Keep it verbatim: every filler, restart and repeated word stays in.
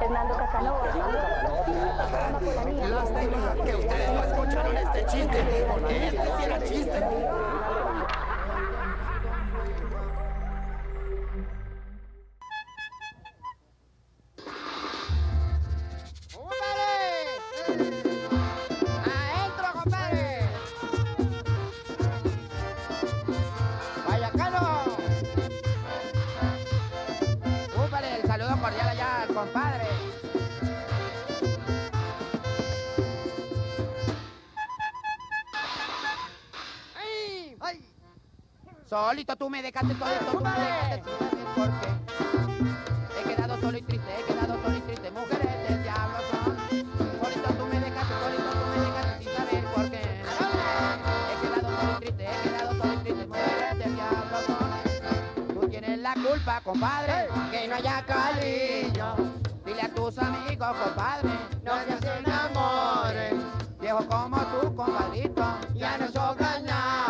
Fernando Casanova. Lástima que ustedes no escucharon este chiste, porque este sí era chiste. Cordial allá al compadre. ¡Ay! ¡Ay! Solito tú me dejaste, solito tú me dejaste, porque he quedado solo y triste, he quedado solo y triste, mujeres del diablo son. Solito tú me dejaste, solito tú me dejaste sin saber por qué. He quedado solo y triste, he quedado solo y triste, mujeres del diablo son. Tú tienes la culpa, compadre, que no haya cariño. Dile a tus amigos, compadre, no se enamoren. Viejo como tú, compadrito, ya no son nada.